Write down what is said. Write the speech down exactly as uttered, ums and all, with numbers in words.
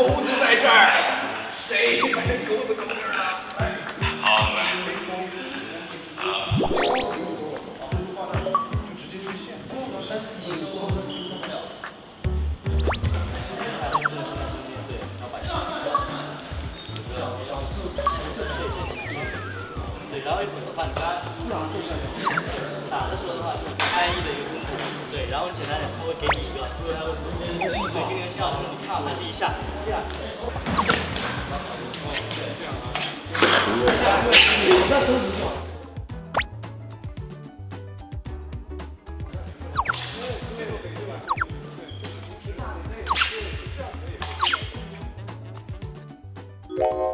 钩子在这儿，谁把这钩子勾这儿了？好嘞。啊。就直接就线。但是你说不了。对，要把小小事对，然后一会儿反杆，打的时候的话就是单一的一个功夫，对，然后简单点，他会给你一个，就是他会对给你个信号，就是你看好他这一下，这样。那手指就好。 you